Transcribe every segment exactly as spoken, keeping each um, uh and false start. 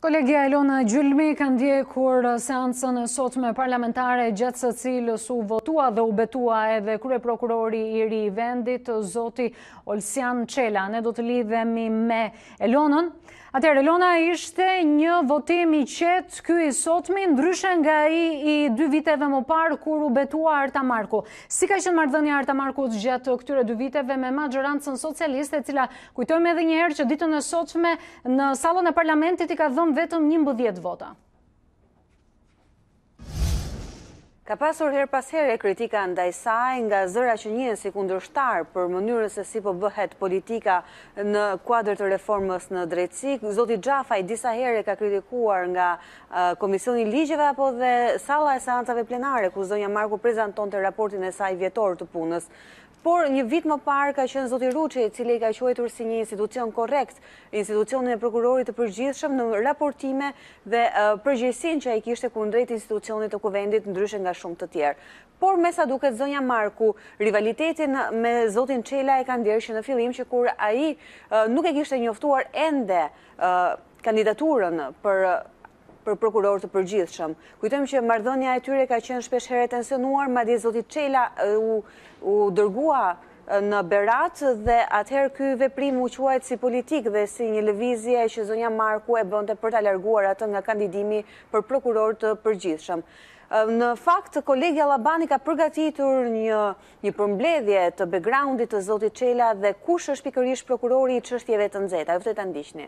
Kolegja Elona Gjylmi ka ndjekur seancën e sotme parlamentare gjatë së cilës u votua dhe u betua edhe kryeprokurori i ri i vendit, zoti Olsian Çela. Ne do të lidhemi me Elonën. Atëherë, Elona, ishte një votim i qetë ky i sotmi, ndryshe nga ai i dy viteve më parë kur u betua Arta Marku. Si ka qenë marrëdhënia Arta Markut gjatë këtyre dy viteve me maxhorancën socialiste, e cila, kujtojmë edhe një herë që ditën e sotme në sallën e parlamentit i ka dhënë vetëm njëmbëdhjetë vota? Ka pasur her pas here kritika ndaj saj nga zëra që njihen si kundërshtar për mënyrën se si po bëhet politika në kuadër të reformës në drejtësi. Zoti Xhafaj disa herë ka kritikuar nga uh, Komisioni i Ligjeve apo dhe salla e seancave plenare ku zonja Marku prezantonte raportin e saj vjetor të punës. Por një vit më parë ka qenë zoti Ruçi, i cili ka quajtur si një institucion korrekt, institucionin e prokurorit të përgjithshëm në raportime dhe uh, përgjegjësinë që ai kishte kundrejt institucionit të kuvendit, ndryshe nga shumë të tjerë. Por me sa duket zonja Marku, rivalitetin me zotin Çela e ka ndjerë që në fillim që kur ai uh, nuk e kishte njoftuar ende uh, kandidaturën për uh, për prokuror të përgjithshëm. Kujtojmë që marrëdhënia e tyre ka qenë shpesh herë tensionuar, madje zoti Çela u, u dërgua në Berat dhe atëherë ky veprim u quajt si politik dhe si një lëvizje që zonja Marku e bënte për ta larguar atë nga kandidimi për prokuror të përgjithshëm. Në fakt, kolegja Llabani ka përgatitur një, një përmbledhje të backgroundit të zotit Çela dhe kush është pikërisht prokurori i çështjeve të nxehta. Ju ftoj ta ndiqni.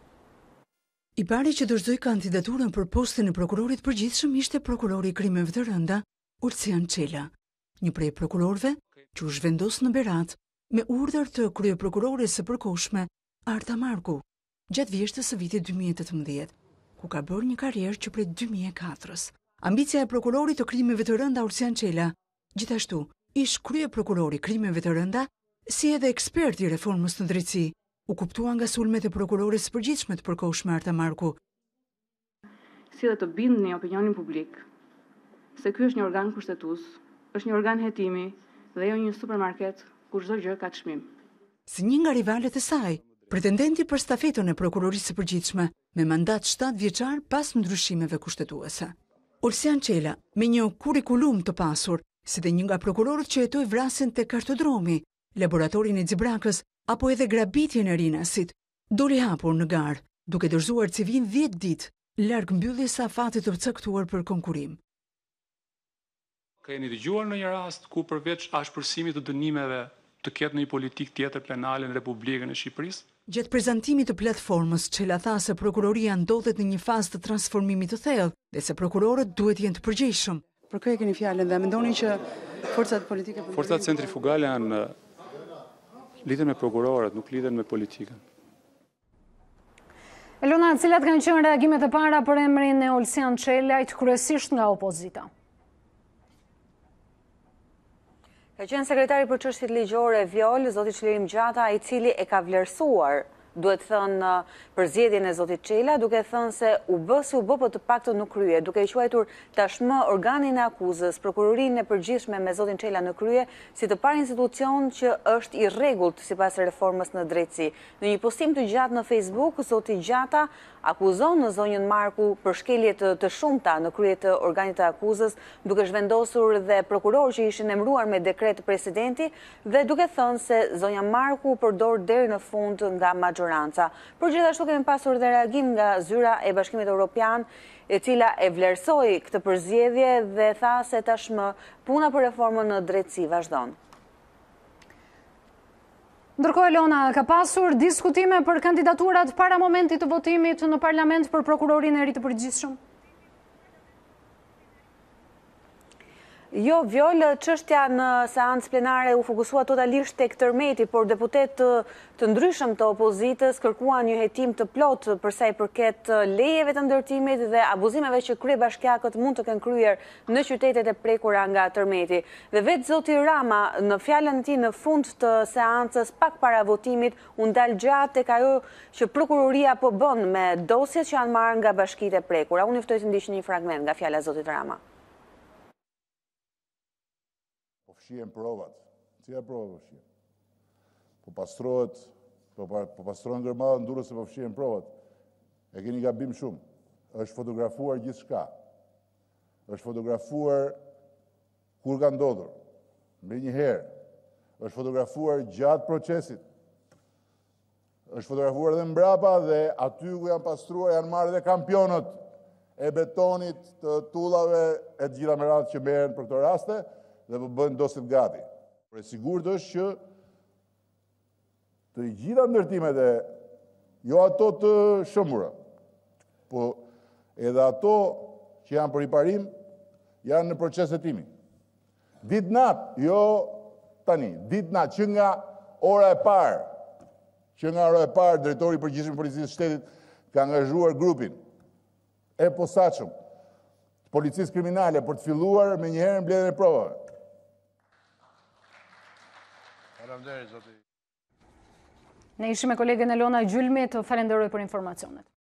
I pari që dorëzoi kandidaturën për postin e prokurorit përgjithshëm ishte prokurori i krimeve të rënda, Olsian Çela, një prej prokurorëve që u zhvendos në Berat me urdhër të kryeprokurores së përkohshme Arta Marku, gjatë vjeshtës së vitit dy mijë e tetëmbëdhjetë, ku ka bërë një karrierë që prej dy mijë e katërës. Ambicia e prokurorit të krimeve të rënda Olsian Çela, gjithashtu, ish kryeprokurori i krimeve të rënda, si edhe ekspert i reformës në drejtësi, u kuptua nga sulmet e prokurores së përgjithshme të përkohshme Arta Marku. Si dhe të bindni opinionin publik se ky është një organ kushtetues, është një organ hetimi dhe jo një supermarket ku çdo gjë ka çmim. Si një nga rivalet e saj, pretendenti për stafetën e prokurorisë së përgjithshme me mandat shtatë vjeçar pas ndryshimeve kushtetuese. Olsian Çela, me një kurikulum të pasur, si dhe një nga prokurorët që hetoi vrasjen te kartodromi, laboratorin e Xibrakës apo edhe grabitjen e Rinasit, doli hapur në garë, duke dorëzuar civil dhjetë ditë, larg mbylljes së afatit të caktuar për konkurim. Keni dëgjuar në një rast ku përveç ashpërsimit të dënimeve të ketë një politikë tjetër penale në Republikën e Shqipërisë? Gjatë prezantimit të platformës, Çela tha se prokuroria ndodhet në një fazë të transformimit të thellë dhe se prokurorët duhet jenë të përgjegjshëm. Për kë e keni fjalën dhe mendoni që forcat politike... Forcat centrifugale janë lidhen me prokurorët, nuk lidhen me politikën. Elona, cilat kanë qenë reagimet e para për emrin e Olsian Çelait, kryesisht nga opozita? Ka qenë sekretari për çështjet ligjore Vjol, zoti Çlirim Gjata, i cili e ka vlerësuar, duhet thënë, përzgjedhjen e zotit Çela, duke thënë se u bë si u bë, po të paktën nuk krye, duke i quajtur tashmë organin e akuzës, prokurorinë e përgjithshme me zotin Çela në krye, si të parë institucion që është i rregullt sipas reformës në drejtësi. Në një postim të gjatë në Facebook, zoti Gjata akuzon në zonjën Marku për shkelje të, të shumta në krye të organit të akuzës, duke zhvendosur dhe prokuror që ishin emëruar me dekret presidenti dhe duke thënë se zonja Marku përdor deri në fund nga maxhoranca. Por gjithashtu kemi pasur dhe reagim nga zyra e Bashkimit Evropian, e cila e vlerësoi këtë përzgjedhje dhe tha se tashmë puna për reformën në drejtësi vazhdon. Ndërkohë, Elona, ka pasur diskutime për kandidaturat para momentit të votimit në parlament për prokurorin e ri të përgjithshëm? Jo, Vjol, çështja në seancë plenare u fokusua totalisht tek tërmeti, por deputet të, të ndryshëm të opozitës kërkuan një hetim të plot për sa i përket lejeve të ndërtimit dhe abuzimeve që kryebashkiakët mund të kenë kryer në qytetet e prekura nga tërmeti. Dhe vetë zoti Rama në fjalën e tij në fund të seancës pak para votimit u ndal gjatë tek ajo që prokuroria po bën me dosjet që janë marrë nga bashkitë e prekura. Unë ju ftoj të ndiqni një fragment nga fjala e zotit Rama. Fshihen provat. Cilat prova po fshihen? Po pastrohet, po, po pastrohen gërmada ndurës se po fshihen provat. E keni gabim shumë. Është fotografuar gjithë shka. është fotografuar kur ka ndodhur. Me një herë. është fotografuar gjatë procesit. është fotografuar dhe mbrapa dhe aty ku janë pastruar janë marrë dhe kampionët e betonit, të tullave e të gjitha merat që merren për këto raste dhe po bëjnë dosit gati. Por e sigurt është që të gjitha ndërtimet e jo ato të shëmbura, po edhe ato që janë për riparim janë në proces hetimi. Ditë natë, jo tani, ditë natë, që nga ora e parë, që nga ora e parë, drejtori i përgjithshëm i policisë së shtetit ka angazhuar grupin e posaçëm të policisë kriminale për të filluar me njëherë mbledhjen e provave. Ne ishim me kolegen Elona Gjylmi, të falenderoj për informacionet.